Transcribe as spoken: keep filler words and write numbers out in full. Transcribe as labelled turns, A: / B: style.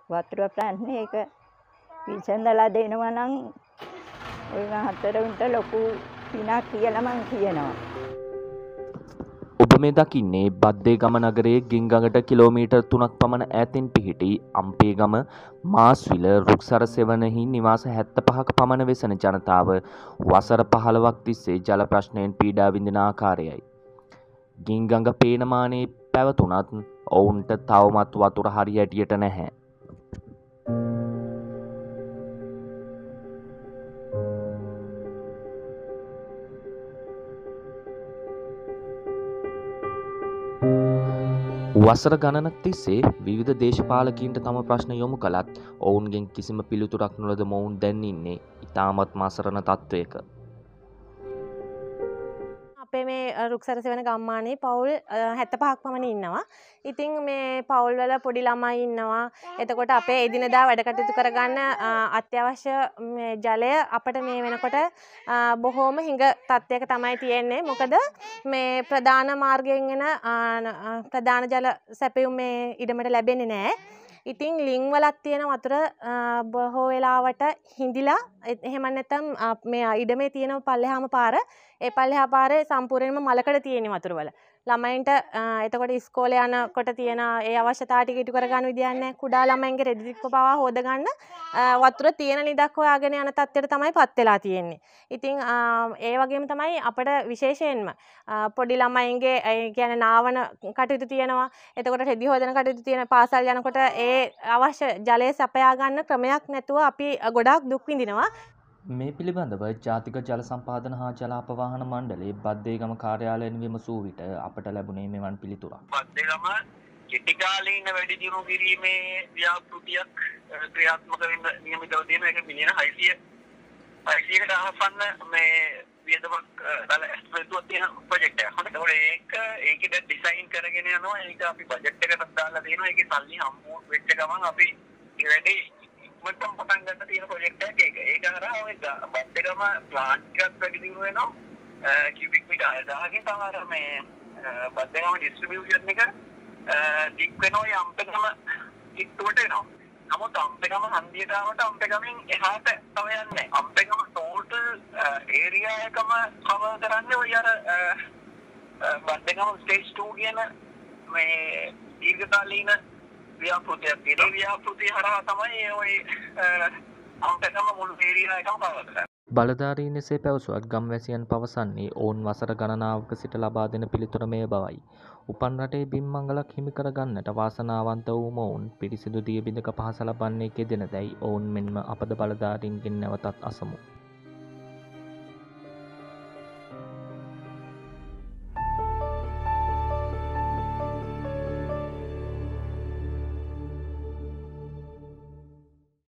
A: වතුර ප්‍රශ්නේ ඒක විසඳලා දෙනවා නම් ඔය මහතරන්ට ලොකු පිනක් කියලා මං කියනවා.
B: ඔබ මේ දකින්නේ බද්දේගම නගරයේ ගින්ගඟට කිලෝමීටර් තුනක් පමණ ඈතින් පිහිටි අම්පේගම මාස්විල රුක්සර සෙවණෙහි නිවාස හැත්තෑ පහක පමණ වෙසෙන ජනතාව වසර පහළොවක් තිස්සේ ජල ප්‍රශ්නයෙන් පීඩා විඳින ආකාරයයි. ගින්ගඟ පේනමානේ පැවතුනත් ඔවුන්ට තවමත් වතුර හරියටියට නැහැ. වසර ගණනක් තිස්සේ විවිධ දේශපාලකීන්ට තම ප්‍රශ්න යොමු කළත් ඔවුන්ගෙන් කිසිම පිළිතුරක් නොලද මොවුන් දැන් ඉන්නේ ඉතාමත්ම අසරණ තත්ත්වයක.
C: අපේ මේ රුක්සර සෙවණ ගම්මානයේ පවුල් හැත්තෑ පහක් පමණ ඉන්නවා. ඉතින් මේ පවුල් වල පොඩි ළමයි ඉන්නවා. එතකොට අපේ එදිනදා වැඩ කටයුතු කරගන්න අත්‍යවශ්‍ය මේ ජලය අපිට මේ වෙනකොට බොහෝම හිඟ තත්ත්වයක තමයි තියෙන්නේ. මොකද මේ ප්‍රධාන මාර්ගයෙන් එන ප්‍රධාන ජල සැපයුම් මේ ඉඩමට ලැබෙන්නේ නැහැ. ඉතින් ලිං වලක් තියෙන වතුර බොහෝ වෙලාවට හිඳිලා එහෙම නැත්නම් මේ ඉඩමේ තියෙන පල්ලෙහාම පාර ඒ පල්ලෙහා පාරේ සම්පූර්ණයෙන්ම මලකඩ තියෙන වතුර වල ළමයින්ට එතකොට ඉස්කෝලේ යනකොට තියෙන ඒ අවශ්‍යතාව ටික ඉටු කරගන්න විදියක් නැහැ. කුඩා ළමයින්ගේ රෙදි ටික පවා හොද ගන්න වතුර තියෙන නිදක් හොයාගෙන යන තත්ත්වයට තමයි පත් වෙලා තියෙන්නේ. ඉතින් ඒ වගේම තමයි අපිට විශේෂයෙන්ම පොඩි ළමයින්ගේ ඒ කියන්නේ නාවන කටයුතු තියෙනවා. එතකොට රෙදි හොදන කටයුතු තියෙන පාසල් යනකොට ඒ අවශ්‍ය ජලය සපයා ගන්න ක්‍රමයක් නැතුව අපි ගොඩාක් දුක් විඳිනවා.
B: මේ පිළිබඳව ජාතික ජල සම්පාදන හා ජල අපවාහන මණ්ඩලයේ බද්දේගම කාර්යාලයෙන් විමසූ විට අපට ලැබුණේ මෙවන් පිළිතුරක්.
D: බද්දේගම කෙටි කාලීන වැඩි දියුණු කිරීමේ ව්‍යාපෘතියක් ක්‍රියාත්මක වෙන්න නියමිතව තියෙන එක මිලියන හයසිය හයසියකට ආසන්න මේ වියදමක් බල ඇස්තිමේටුවක් තියෙන ප්‍රොජෙක්ට් එකක්. හොඳට ඒක ඒකේ ඩිසයින් කරගෙන යනවා. ඒක අපි බජට් එකකට දාලා තියෙනවා. ඒකේ සල්ලි හම්බු වෙච්ච ගමන් අපි ඉරෙඩි මට්ටම් පටන් ගන්න තියෙන ප්‍රොජෙක්ට් එකක් ඒක. ඒක හරහා ඔය බද්දේගම ප්ලාන්ට් එකක් වැඩි දියුණු වෙනවා. කියුබික් මීටර් හයදාහකින් තමයි මේ බද්දේගම ඩිස්ට්‍රිබියුෂන් එක දික් වෙනවා. ඒ අම්පේගම ඉක්තුවට එනවා. නමුත් අම්පේගම හන්දියට ආවට අම්පේගමෙන් එහාට තව යන්නේ. අම්පේගම ටෝටල් ඒරියා එකම කවර් කරන්නේ ඔය අර බද්දේගම ස්ටේජ් टू කියන මේ දීර්ඝකාලීන ව්‍යාපෘතියක් තියෙනවා. ව්‍යාපෘතිය හරහා තමයි ඔය අම්පේගම මුළු ඒරියා එකම කවර් කරන්නේ.
B: බලධාරීන් එසේ පැවසුවත් ගම්වැසියන් පවසන්නේ ඔවුන් වසර ගණනාවක සිට ලබා දෙන පිළිතුර මෙය බවයි. උපන් රටේ බිම් මංගලක් හිමි කර ගන්නට වාසනාවන්ත වූ මොවුන් පිරිසිදු දිය බිඳක පහස ලබන්නේ කෙදෙනදැයි ඔවුන් මෙන්ම අපද බලධාරීන්ගෙන් නැවතත් අසමු.